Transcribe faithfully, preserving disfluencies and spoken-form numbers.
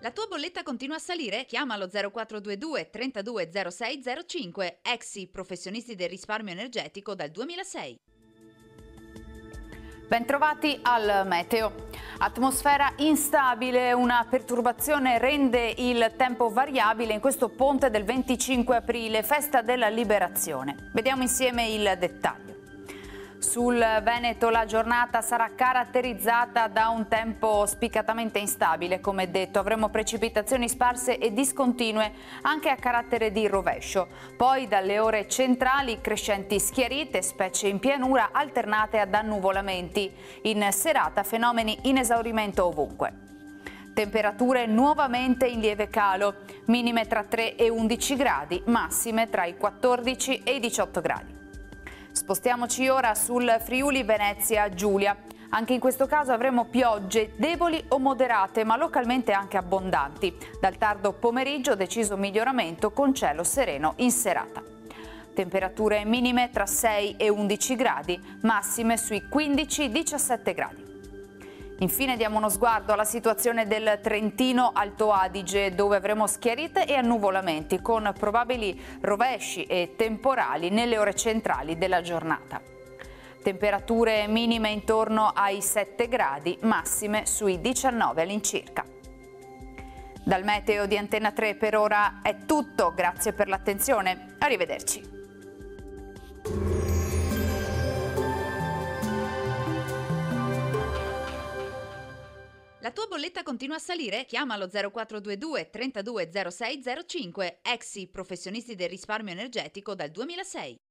La tua bolletta continua a salire? Chiama lo zero quattro due due trentadue zero sei zero cinque. Exi professionisti del risparmio energetico dal duemilasei. Bentrovati al meteo. Atmosfera instabile, una perturbazione rende il tempo variabile in questo ponte del venticinque aprile, festa della liberazione. Vediamo insieme il dettaglio. Sul Veneto la giornata sarà caratterizzata da un tempo spiccatamente instabile, come detto. Avremo precipitazioni sparse e discontinue anche a carattere di rovescio. Poi dalle ore centrali crescenti schiarite, specie in pianura, alternate ad annuvolamenti. In serata fenomeni in esaurimento ovunque. Temperature nuovamente in lieve calo, minime tra tre e undici gradi, massime tra i quattordici e i diciotto gradi. Spostiamoci ora sul Friuli Venezia Giulia. Anche in questo caso avremo piogge deboli o moderate, ma localmente anche abbondanti. Dal tardo pomeriggio deciso miglioramento con cielo sereno in serata. Temperature minime tra sei e undici gradi, massime sui quindici diciassette gradi. Infine diamo uno sguardo alla situazione del Trentino Alto Adige, dove avremo schiarite e annuvolamenti con probabili rovesci e temporali nelle ore centrali della giornata. Temperature minime intorno ai sette gradi, massime sui diciannove all'incirca. Dal meteo di Antenna tre per ora è tutto, grazie per l'attenzione, arrivederci. La tua bolletta continua a salire? Chiama lo zero quattro due due trentadue zero sei zero cinque. Exi professionisti del risparmio energetico dal duemilasei.